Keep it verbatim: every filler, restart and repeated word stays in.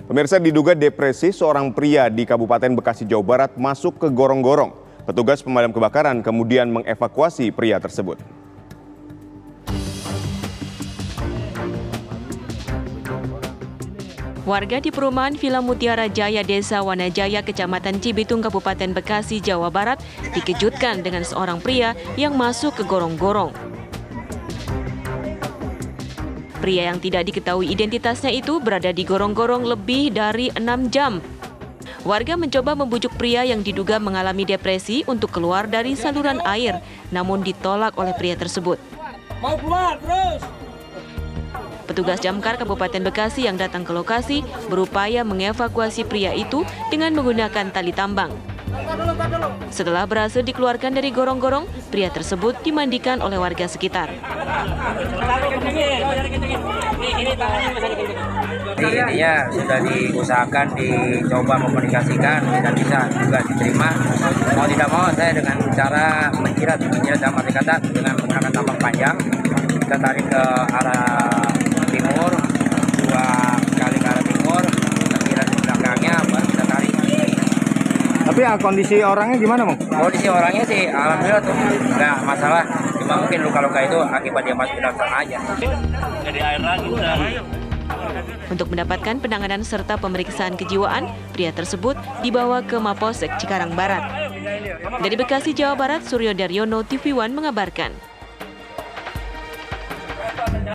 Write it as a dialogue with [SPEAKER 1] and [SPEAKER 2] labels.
[SPEAKER 1] Pemirsa, diduga depresi seorang pria di Kabupaten Bekasi, Jawa Barat masuk ke gorong-gorong. Petugas pemadam kebakaran kemudian mengevakuasi pria tersebut.
[SPEAKER 2] Warga di perumahan Villa Mutiara Jaya, Desa Wanajaya, Kecamatan Cibitung, Kabupaten Bekasi, Jawa Barat, dikejutkan dengan seorang pria yang masuk ke gorong-gorong. Pria yang tidak diketahui identitasnya itu berada di gorong-gorong lebih dari enam jam. Warga mencoba membujuk pria yang diduga mengalami depresi untuk keluar dari saluran air, namun ditolak oleh pria tersebut.
[SPEAKER 3] Mau keluar terus.
[SPEAKER 2] Petugas Damkar Kabupaten Bekasi yang datang ke lokasi berupaya mengevakuasi pria itu dengan menggunakan tali tambang. Setelah berhasil dikeluarkan dari gorong-gorong, pria tersebut dimandikan oleh warga sekitar.
[SPEAKER 4] Intinya sudah diusahakan, dicoba mengkomunikasikan, tidak bisa juga diterima. Mau tidak mau saya dengan cara menjirat, menjirat dalam arti kata dengan menggunakan tambang panjang, kita tarik ke arah timur, dua kali ke arah timur, kita jirat di belakangnya, baru kita tarik.
[SPEAKER 1] Tapi ya, kondisi orangnya gimana, Bang?
[SPEAKER 4] Kondisi orangnya sih alhamdulillah tuh nggak masalah, cuma mungkin luka-luka itu akibat dia masuk ke dalam sana aja.
[SPEAKER 3] Jadi air lagi udah.
[SPEAKER 2] Untuk mendapatkan penanganan serta pemeriksaan kejiwaan, pria tersebut dibawa ke Mapolsek Cikarang Barat. Dari Bekasi, Jawa Barat, Suryo Daryono, T V One mengabarkan.